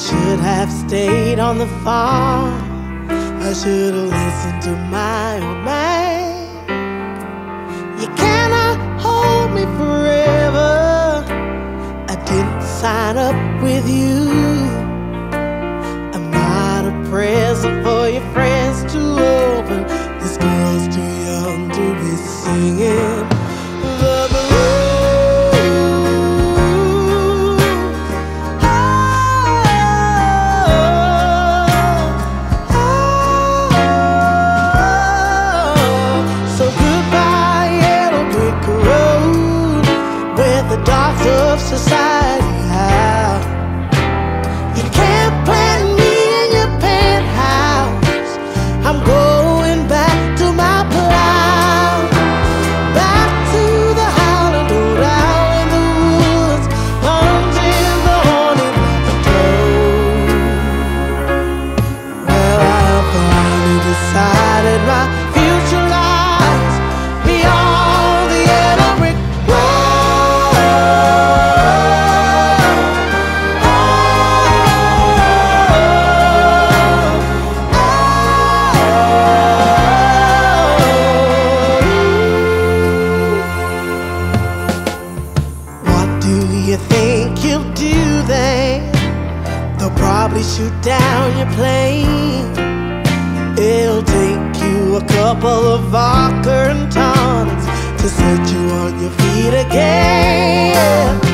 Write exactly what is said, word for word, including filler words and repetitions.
should have stayed on the farm. I should have listened to my old man. You cannot hold me forever. I didn't sign up with you. I'm not a present for your friends to open. This girl's too young to be singing the blues. Of society, how you can't plant me in your penthouse. I'm going back to my plow, back to the howling road out in the woods, plunging the horny black toad. Well, I have finally decided my future lies beyond the yellow brick road. You think you'll do then? They'll probably shoot down your plane. It'll take you a couple of vodka and tonics to set you on your feet again.